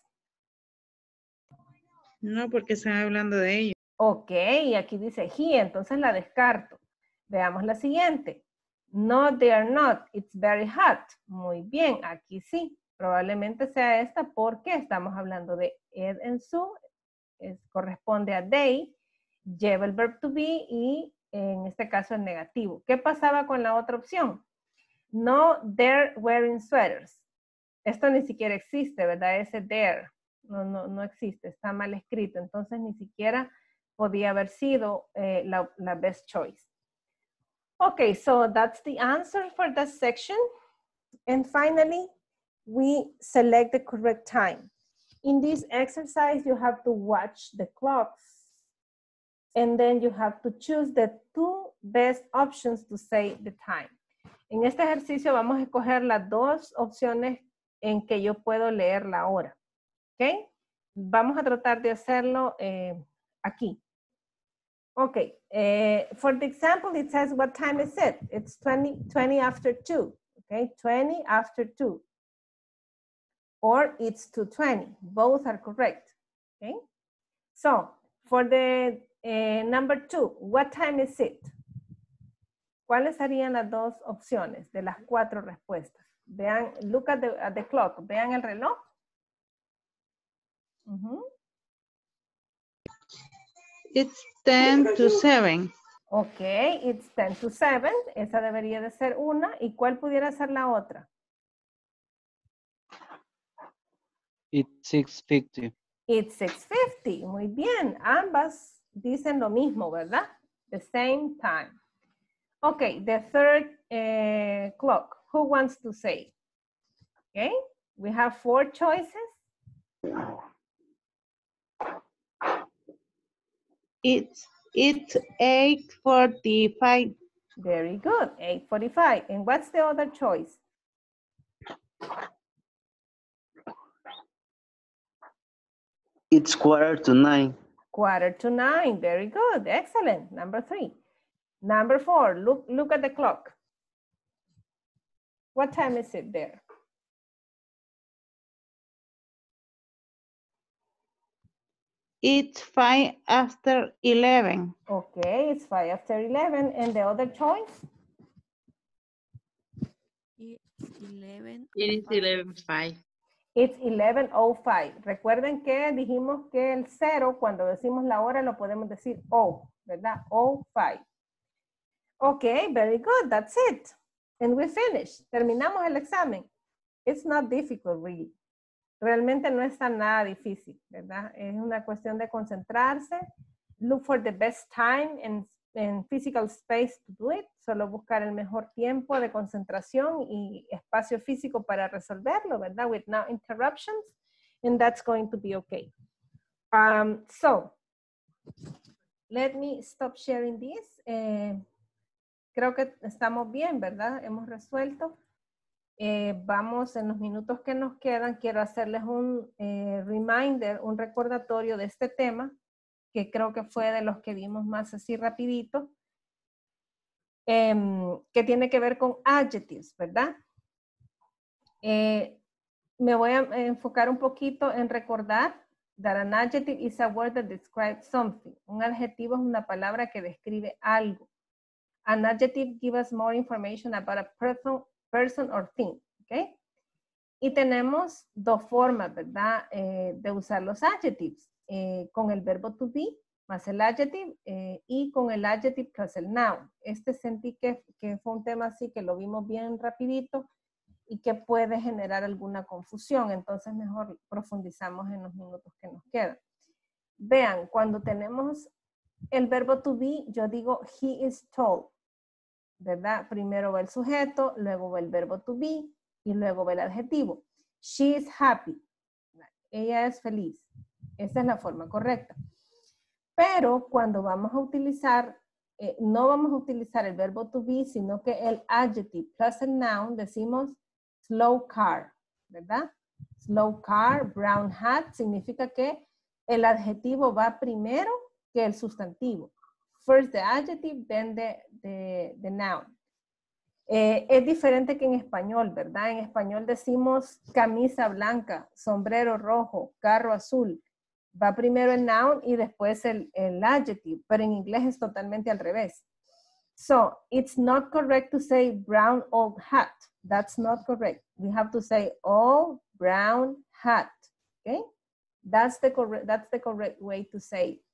No, porque están hablando de ellos. Ok, y aquí dice he, entonces la descarto. Veamos la siguiente. No, they are not. It's very hot. Muy bien, aquí sí. Probablemente sea esta porque estamos hablando de Ed and Sue. Es, corresponde a they. Lleva el verb to be y en este caso el negativo. ¿Qué pasaba con la otra opción? No, they're wearing sweaters. Esto ni siquiera existe, ¿verdad? Ese there. No, no, no existe. Está mal escrito. Entonces ni siquiera podía haber sido eh, la, la best choice. Okay, so that's the answer for that section. And finally, we select the correct time. In this exercise, you have to watch the clocks. And then you have to choose the two best options to say the time. En este ejercicio vamos a escoger las dos opciones en que yo puedo leer la hora. ¿Ok? Vamos a tratar de hacerlo eh, aquí. Okay, uh, for the example, it says, what time is it? It's twenty, twenty after two, okay? twenty after two. Or it's two twenty, both are correct, okay? So, for the uh, number two, what time is it? ¿Cuáles serían las dos opciones de las cuatro respuestas? Vean, look at the, at the clock, vean el reloj. Uh-huh. It's ten to seven. Ok, it's ten to seven. Esa debería de ser una. ¿Y cuál pudiera ser la otra? It's six fifty. It's six fifty. Muy bien. Ambas dicen lo mismo, ¿verdad? The same time. Ok, the third uh, clock. Who wants to say? Okay, we have four choices. It's it's eight forty-five. Very good, eight forty-five. And what's the other choice? It's quarter to nine. Quarter to nine. Very good. Excellent. Number three. Number four. Look, look at the clock. What time is it there? It's five after eleven. Okay, it's five after eleven. And the other choice? It's eleven. It is eleven five. It's eleven oh five. Recuerden que dijimos que el cero, cuando decimos la hora, lo podemos decir O, ¿verdad? oh five. Okay, very good. That's it. And we finished. Terminamos el examen. It's not difficult, really. Realmente no es tan nada difícil, ¿verdad? Es una cuestión de concentrarse. Look for the best time and, and physical space to do it. Solo buscar el mejor tiempo de concentración y espacio físico para resolverlo, ¿verdad? With no interruptions. And that's going to be okay. Um, so, let me stop sharing this. Eh, creo que estamos bien, ¿verdad? Hemos resuelto. Eh, vamos en los minutos que nos quedan, quiero hacerles un eh, reminder, un recordatorio de este tema, que creo que fue de los que vimos más así rapidito, eh, que tiene que ver con adjectives, ¿verdad? Eh, me voy a enfocar un poquito en recordar that an adjective is a word that describes something. Un adjetivo es una palabra que describe algo. An adjective gives us more information about a person person or thing, ¿ok? Y tenemos dos formas, ¿verdad? Eh, de usar los adjectives, eh, con el verbo to be, más el adjective, eh, y con el adjective plus el noun. Este sentí que, que fue un tema así que lo vimos bien rapidito y que puede generar alguna confusión, entonces mejor profundizamos en los minutos que nos quedan. Vean, cuando tenemos el verbo to be, yo digo, he is tall, ¿verdad? Primero va el sujeto, luego va el verbo to be y luego va el adjetivo. She is happy. Ella es feliz. Esa es la forma correcta. Pero cuando vamos a utilizar, eh, no vamos a utilizar el verbo to be, sino que el adjective plus el noun, decimos slow car, ¿verdad? Slow car, brown hat, significa que el adjetivo va primero que el sustantivo. First the adjective, then the, the, the noun. Eh, es diferente que en español, ¿verdad? En español decimos camisa blanca, sombrero rojo, carro azul. Va primero el noun y después el, el adjective, pero en inglés es totalmente al revés. So, it's not correct to say brown old hat. That's not correct. We have to say old brown hat, okay? That's the correct, that's the correct way to say it.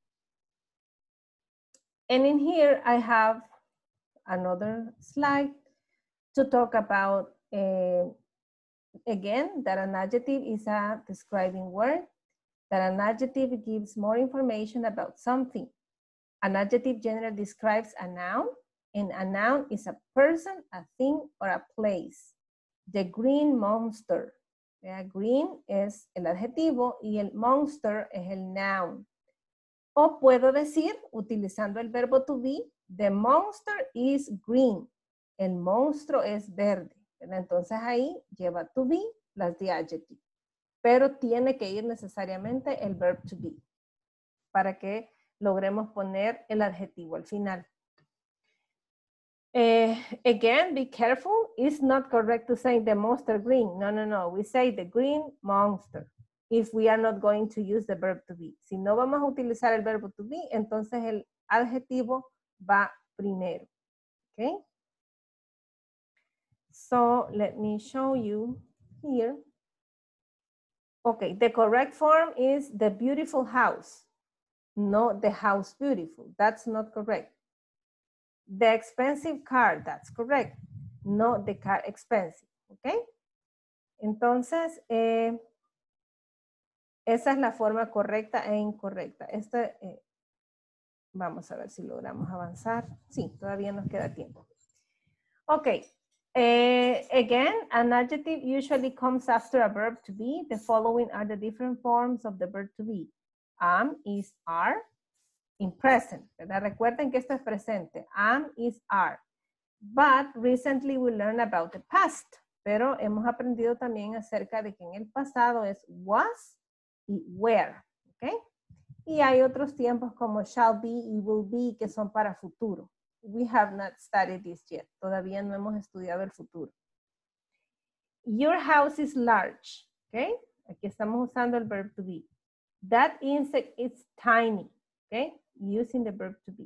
And in here, I have another slide to talk about, uh, again, that an adjective is a describing word, that an adjective gives more information about something. An adjective generally describes a noun, and a noun is a person, a thing, or a place. The green monster. Yeah, green es el adjetivo y el monster es el noun. O puedo decir, utilizando el verbo to be, the monster is green. El monstruo es verde. Entonces ahí lleva to be plus the adjective. Pero tiene que ir necesariamente el verb to be para que logremos poner el adjetivo al final. Uh, again, be careful. It's not correct to say the monster green. No, no, no. We say the green monster. If we are not going to use the verb to be. Si no vamos a utilizar el verbo to be, entonces el adjetivo va primero. Okay? So let me show you here. Okay, the correct form is the beautiful house. No, the house beautiful. That's not correct. The expensive car, that's correct. No, the car expensive. Okay? Entonces, eh, esa es la forma correcta e incorrecta. Este, eh, vamos a ver si logramos avanzar. Sí, todavía nos queda tiempo. Okay. Uh, again, an adjective usually comes after a verb to be. The following are the different forms of the verb to be. Am, is, are. In present, ¿verdad? Recuerden que esto es presente. Am, is, are. But recently we learned about the past. Pero hemos aprendido también acerca de que en el pasado es was y were. ¿ok? Y hay otros tiempos como shall be y will be que son para futuro. We have not studied this yet. Todavía no hemos estudiado el futuro. Your house is large, ¿ok? Aquí estamos usando el verb to be. That insect is tiny, ¿ok? Using the verb to be.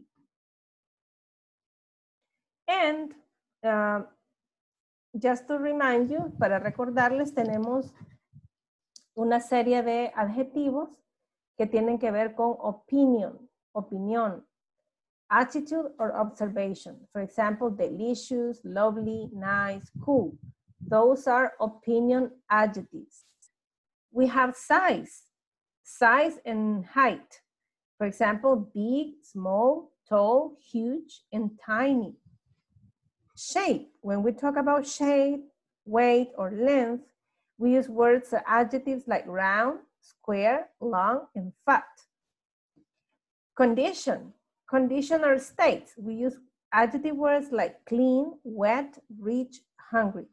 And uh, just to remind you, para recordarles, tenemos una serie de adjetivos que tienen que ver con opinion, opinión, attitude or observation. For example, delicious, lovely, nice, cool. Those are opinion adjectives. We have size, size and height. For example, big, small, tall, huge, and tiny. Shape, when we talk about shape, weight, or length, we use words or adjectives like round, square, long, and fat. Condition, condition or states, we use adjective words like clean, wet, rich, hungry.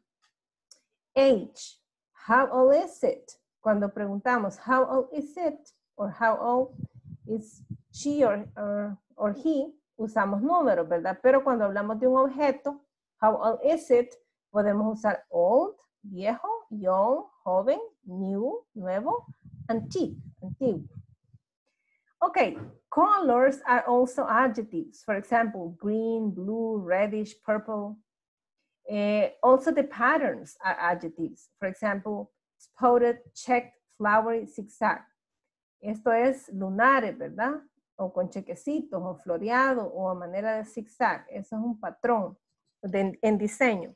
Age, how old is it? Cuando preguntamos how old is it or how old is she or, or, or he, usamos números, ¿verdad? Pero cuando hablamos de un objeto, how old is it, podemos usar old, viejo, young, joven, new, nuevo, antique, antiguo. Okay, colors are also adjectives. For example, green, blue, reddish, purple. Uh, also the patterns are adjectives. For example, spotted, checked, flowery, zigzag. Esto es lunares, ¿verdad? O con chequecitos, o floreado, o a manera de zigzag. Eso es un patrón de, en diseño.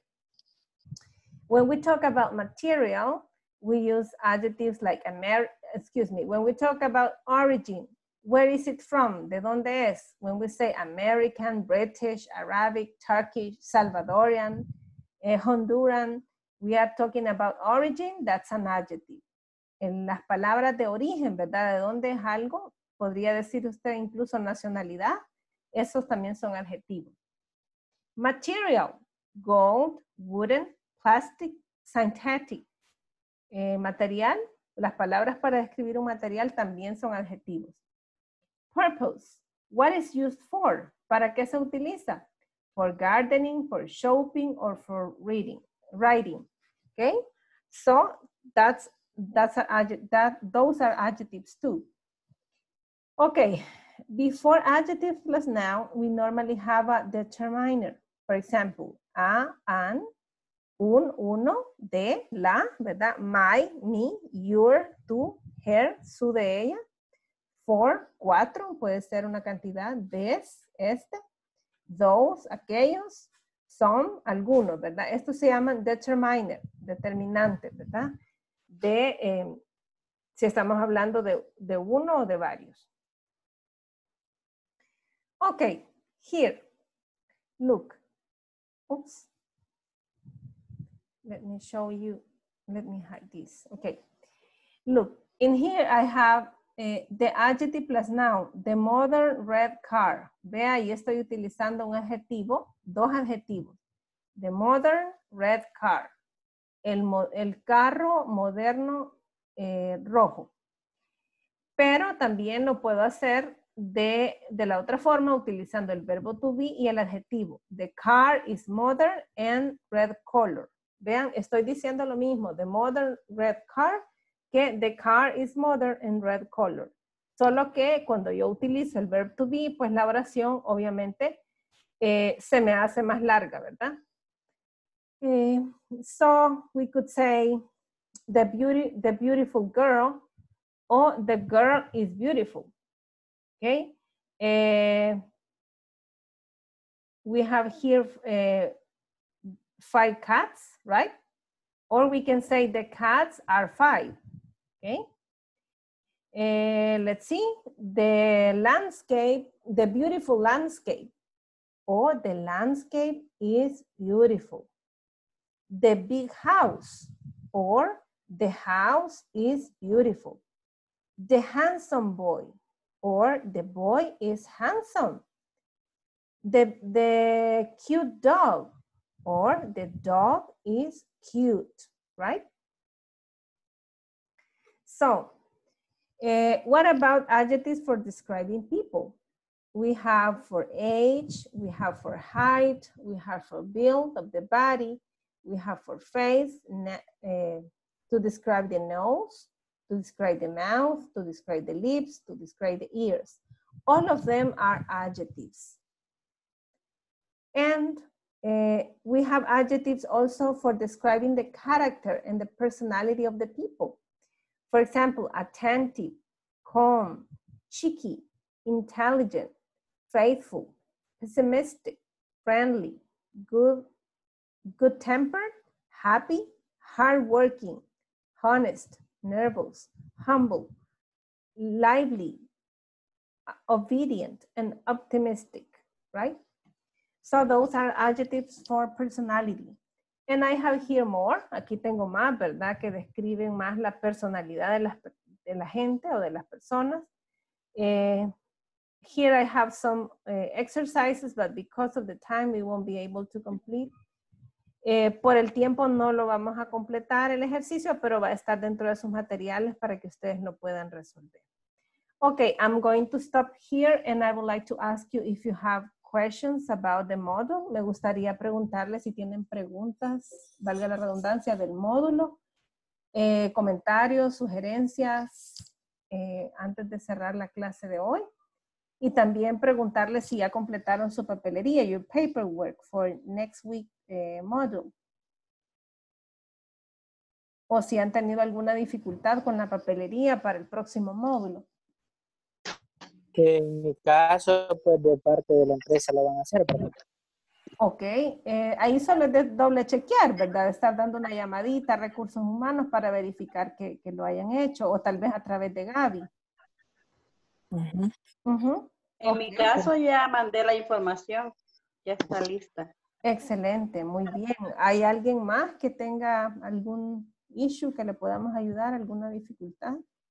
When we talk about material, we use adjectives like, Amer excuse me, when we talk about origin, where is it from? ¿De dónde es? When we say American, British, Arabic, Turkish, Salvadorian, eh, Honduran, we are talking about origin, that's an adjective. En las palabras de origen, ¿verdad? ¿De dónde es algo? Podría decir usted incluso nacionalidad. Esos también son adjetivos. Material, gold, wooden, plastic, synthetic. Eh, material, las palabras para describir un material también son adjetivos. Purpose, what is used for? ¿Para qué se utiliza? For gardening, for shopping, or for reading, writing. Okay, so that's that's a, that those are adjectives too. Okay, before adjective plus noun, we normally have a determiner. For example, a, an, un, uno, de, la, ¿verdad? My, me, your, tú, her, su, de, ella. For, cuatro, puede ser una cantidad. This, este. Those, aquellos. Some, algunos, ¿verdad? Estos se llaman determiner, determinantes, ¿verdad? De, eh, si estamos hablando de, de uno o de varios. Okay, here, look. Oops. Let me show you. Let me hide this. Okay. Look, in here I have uh, the adjective plus noun, the modern red car. Vea, ahí estoy utilizando un adjetivo, dos adjetivos. The modern red car. El, el carro moderno eh, rojo. Pero también lo puedo hacer de, de la otra forma utilizando el verbo to be y el adjetivo. The car is modern and red color. Vean, estoy diciendo lo mismo, the modern red car, que the car is modern and red color. Solo que cuando yo utilizo el verbo to be, pues la oración obviamente eh, se me hace más larga, ¿verdad? Eh, so we could say the, beauty, the beautiful girl or the girl is beautiful. Okay? Uh, we have here uh, five cats, right? Or we can say the cats are five, okay? Uh, let's see, the landscape, the beautiful landscape, or the landscape is beautiful. The big house, or the house is beautiful. The handsome boy, or the boy is handsome. The, the cute dog, or the dog is cute, right? So, Uh, what about adjectives for describing people? We have for age, we have for height, we have for build of the body, we have for face, uh, to describe the nose, to describe the mouth, to describe the lips, to describe the ears. All of them are adjectives. And uh, we have adjectives also for describing the character and the personality of the people. For example, attentive, calm, cheeky, intelligent, faithful, pessimistic, friendly, good, good-tempered, happy, hardworking, honest, nervous, humble, lively, obedient, and optimistic, right? So those are adjectives for personality. And I have here more. Aquí tengo más, ¿verdad? Que describen más la personalidad de la, de la gente o de las personas. Eh, here I have some uh, exercises, but because of the time, we won't be able to complete. Eh, por el tiempo no lo vamos a completar el ejercicio, pero va a estar dentro de sus materiales para que ustedes lo puedan resolver. Okay, I'm going to stop here and I would like to ask you if you have questions about the model. Me gustaría preguntarles si tienen preguntas, valga la redundancia, del módulo, eh, comentarios, sugerencias, eh, antes de cerrar la clase de hoy. Y también preguntarles si ya completaron su papelería, your paperwork for next week eh, module. O si han tenido alguna dificultad con la papelería para el próximo módulo. En mi caso, pues de parte de la empresa lo van a hacer. Pero... Ok, eh, ahí solo es de doble chequear, ¿verdad? Estar dando una llamadita a recursos humanos para verificar que, que lo hayan hecho, o tal vez a través de Gaby. Uh-huh. Uh-huh. En Okay. mi caso ya mandé la información, ya está lista. Excelente, muy bien. ¿Hay alguien más que tenga algún issue que le podamos ayudar, alguna dificultad?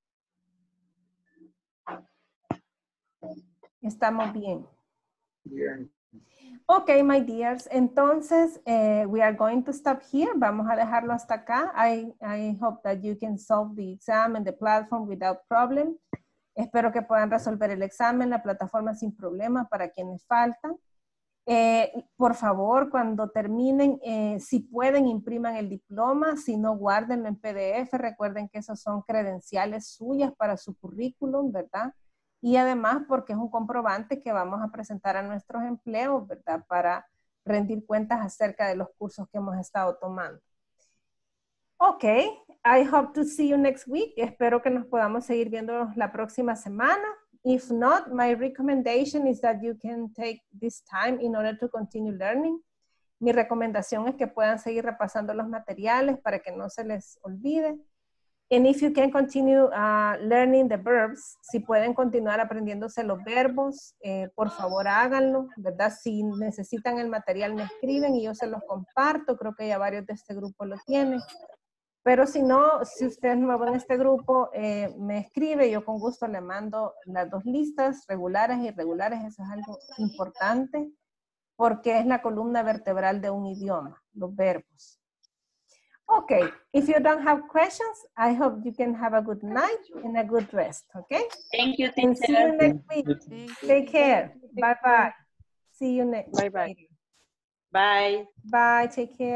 Estamos bien. Bien. Ok, my dears. Entonces, uh, we are going to stop here. Vamos a dejarlo hasta acá. I, I hope that you can solve the exam and the platform without problem. Espero que puedan resolver el examen, la plataforma sin problema para quienes faltan. Eh, por favor, cuando terminen, eh, si pueden, impriman el diploma. Si no, guárdenlo en P D F. Recuerden que esos son credenciales suyas para su currículum, ¿verdad? Y además porque es un comprobante que vamos a presentar a nuestros empleos, ¿verdad? Para rendir cuentas acerca de los cursos que hemos estado tomando. Ok, I hope to see you next week. Espero que nos podamos seguir viendo la próxima semana. If not, my recommendation is that you can take this time in order to continue learning. Mi recomendación es que puedan seguir repasando los materiales para que no se les olvide. And if you can continue uh, learning the verbs, si pueden continuar aprendiéndose los verbos, eh, por favor háganlo, ¿verdad? Si necesitan el material me escriben y yo se los comparto. Creo que ya varios de este grupo lo tienen. Pero si no, si usted es nuevo en este grupo, eh, me escribe, yo con gusto le mando las dos listas, regulares e irregulares. Eso es algo importante porque es la columna vertebral de un idioma, los verbos. Okay, if you don't have questions, I hope you can have a good night and a good rest, okay? Thank you, And see you teacher. next week. Thank you, Take teacher. care. Bye-bye. See you next Bye-bye. week. Bye. Bye, take care.